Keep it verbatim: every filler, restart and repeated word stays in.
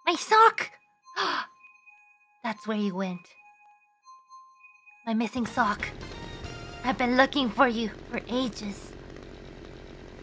My sock! That's where you went. My missing sock. I've been looking for you for ages.